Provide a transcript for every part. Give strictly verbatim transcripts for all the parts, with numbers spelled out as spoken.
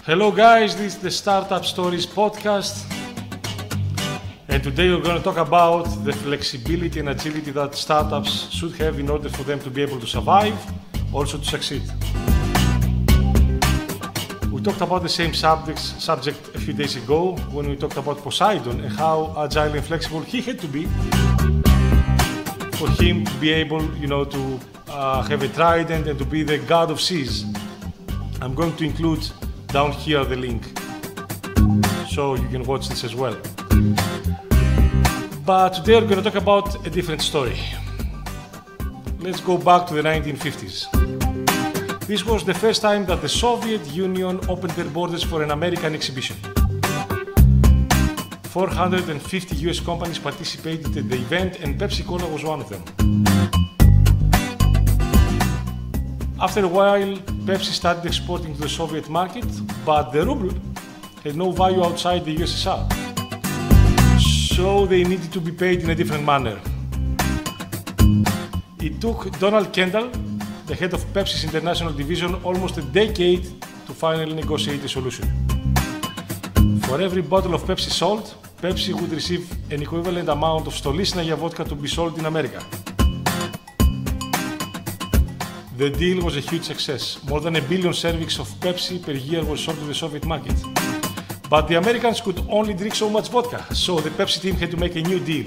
Hello guys, this is the Startup Stories podcast, and today we're going to talk about the flexibility and agility that startups should have in order for them to be able to survive, also to succeed. We talked about the same subjects, subject a few days ago when we talked about Poseidon and how agile and flexible he had to be for him to be able, you know, to uh, have a trident and to be the god of seas. I'm going to include down here the link so you can watch this as well. But today we're going to talk about a different story. Let's go back to the nineteen fifties. This was the first time that the Soviet Union opened their borders for an American exhibition. four hundred fifty U S companies participated in the event and Pepsi-Cola was one of them. After a while, Pepsi started exporting to the Soviet market, but the ruble had no value outside the U S S R. So they needed to be paid in a different manner. It took Donald Kendall, the head of Pepsi's international division, almost a decade to finally negotiate a solution. For every bottle of Pepsi sold, Pepsi would receive an equivalent amount of Stolichnaya vodka to be sold in America. The deal was a huge success. More than a billion servings of Pepsi per year were sold to the Soviet market. But the Americans could only drink so much vodka, so the Pepsi team had to make a new deal.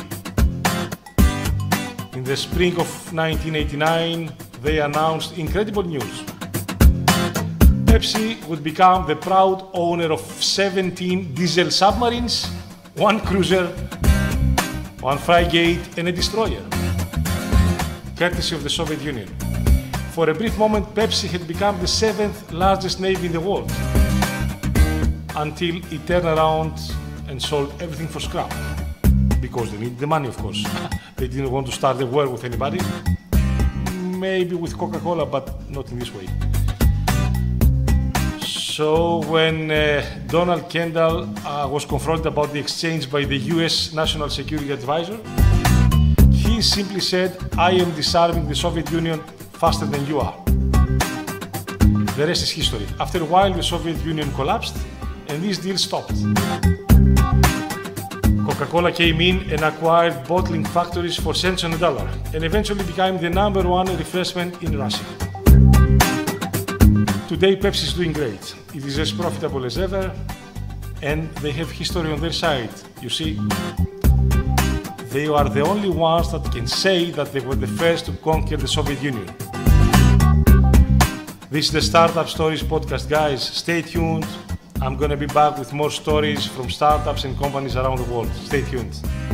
In the spring of nineteen eighty-nine, they announced incredible news. Pepsi would become the proud owner of seventeen diesel submarines, one cruiser, one frigate, and a destroyer, courtesy of the Soviet Union. For a brief moment, Pepsi had become the seventh largest navy in the world, until it turned around and sold everything for scrap, because they needed the money, of course. They didn't want to start a war with anybody. Maybe with Coca-Cola, but not in this way. So when uh, Donald Kendall uh, was confronted about the exchange by the U S National Security Advisor, he simply said, "I am disarming the Soviet Union faster than you are." The rest is history. After a while, the Soviet Union collapsed and this deal stopped. Coca-Cola came in and acquired bottling factories for cents on a dollar and eventually became the number one refreshment in Russia. Today, Pepsi is doing great. It is as profitable as ever and they have history on their side. You see, they are the only ones that can say that they were the first to conquer the Soviet Union. This is the Startup Stories podcast, guys. Stay tuned. I'm going to be back with more stories from startups and companies around the world. Stay tuned.